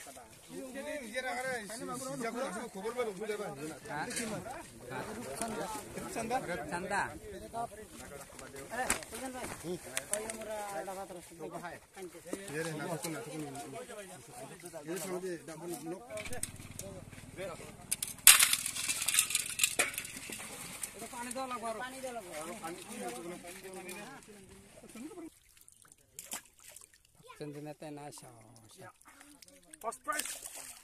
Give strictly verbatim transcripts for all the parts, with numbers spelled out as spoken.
Sendinete nasa. First prize.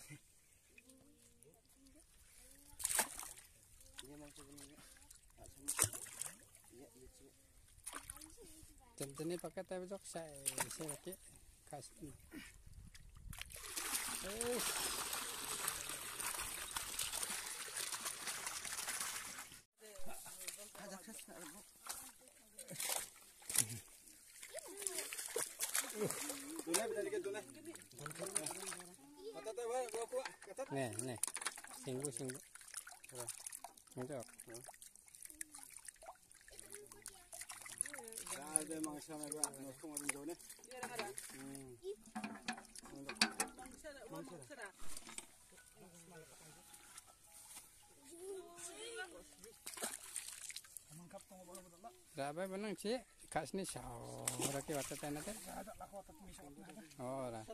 Sendini pakai tape jok saya saya pakai kasih. Eh. Nih, nih, singgu singgu, mantap. Ada mangsa mereka, nusung ada jauh nih. Berapa benang sih? Kasih nih saw, berarti waktu tenar teh? Oh, lah.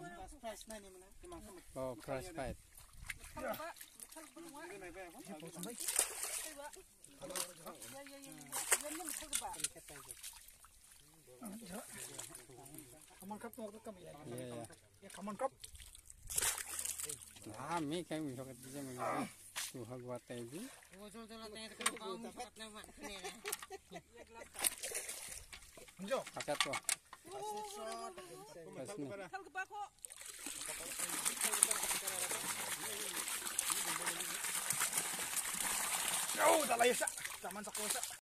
Oh, price fight. Kaman kap mau kami ya? Iya, iya. Ya kaman kap. Nah, mi kayak bisa kerja mengenai suha gua tadi. Anjo. Paket tuh. Kasih. Oh, dah lah ya sa. Taman sa kosa.